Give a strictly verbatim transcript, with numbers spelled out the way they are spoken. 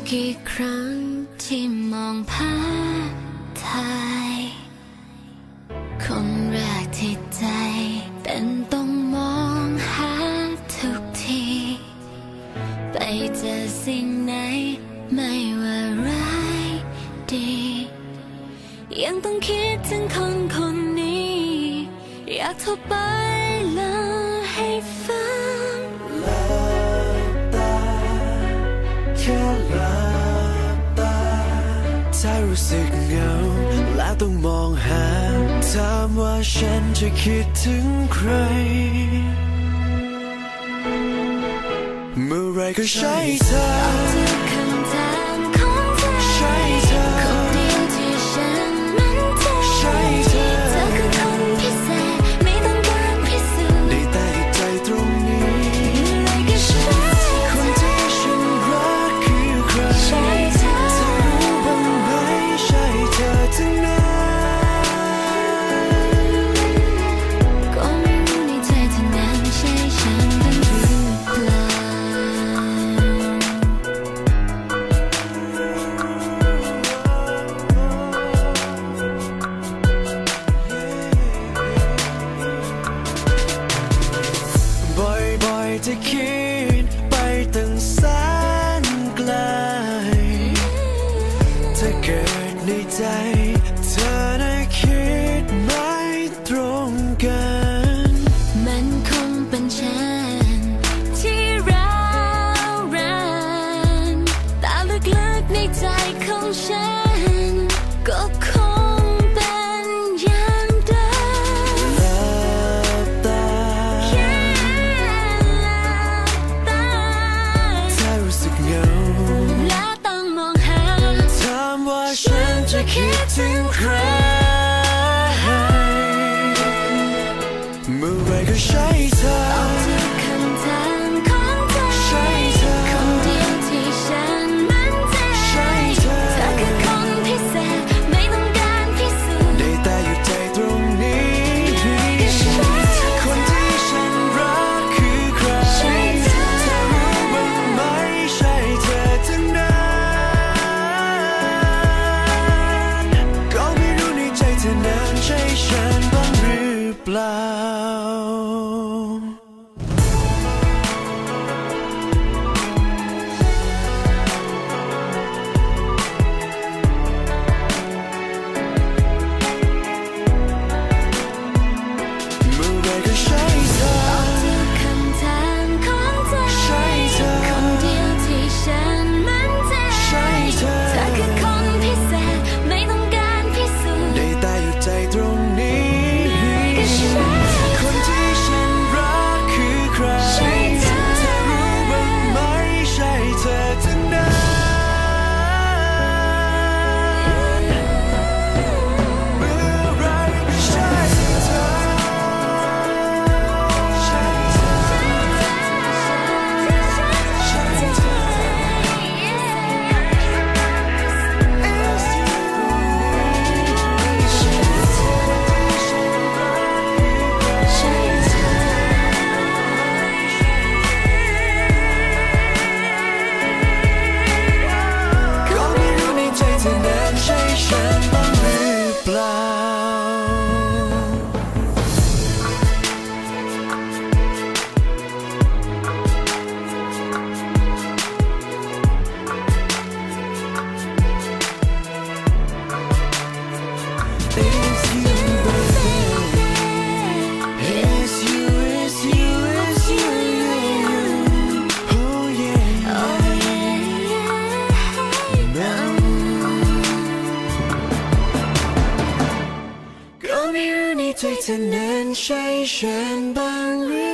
กี่ครั้งที่มองภาพถ่ายคนแรกที่ใจเป็นต้องมองหาทุกทีไปเจอสิ่งไหนไม่ว่าร้ายดียังต้องคิดถึงคนคนนี้อยากโทรไปเล่าให้ฟังหลับตาแค่หลับตาถ้ารู้สึกเหงาและต้องมองหาถามว่าฉันจะคิดถึงใครเมื่อไรก็ใช่เธอคำถามของใจใช่เธอคนเดียวที่ฉันมั่นใจใช่เธอเธอคือคนพิเศษไม่ต้องการพิสูจน์ได้แต่หยุดใจตรงนี้เมื่อไรก็ใช่คนที่ฉันรักคือใครใช่เธอเธอรู้บ้างไหมใช่เธอทั้งนั้นก็ไม่รู้ในใจเธอนั้นใช่ฉันบ้างหรือเปล่าบ่อยๆจะคิดไปตั้งแสนไกลถ้าเกิดในใจเธอน่ะคิดไม่ตรงกันมันคงเป็นฉันที่ร้าวรานแต่ลึกๆในใจของฉันก็คงเป็นอย่างเดิมหลับตาแค่หลับตาถ้ารู้สึกเหงาและต้องมองหาถามว่าฉันจะคิดถึงใครเมื่อไรก็ใช่เธอคำถามของใจใช่เธอคนเดียวที่ฉันมั่นใจใช่เธอเธอคือคนพิเศษไม่ต้องการพิสูจน์ได้แต่หยุดใจตรงนี้คนที่ฉันรักคือใครใช่เธอเธอรู้บ้างไหมใช่เธอทั้งนั้นก็ไม่รู้ในใจเธอนั้นใช่ฉันบ้างหรือเปล่าเมื่อไรก็ใช่เธอคำถามของใจใช่เธอคนเดียวที่ฉันมั่นใจใช่เธอเธอคือคนพิเศษไม่ต้องการพิสูจน์ได้แต่หยุดใจตรงนี้คนที่ฉันรักคือใครใช่เธอเธอรู้บ้างไหมใช่เธอทั้งนั้นเมื่อไรก็ใช่เธอใช่เธอใช่เธอ It's you ก็ไม่รู้ในใจเธอนั้นใช่ฉันบ้างหรือเปล่าIt's you, baby. It's you, it's you, it's you, you. Oh yeah, oh yeah. ก็ไม่รู้ในใจเธอนั้นใช่ฉันบ้างหรือ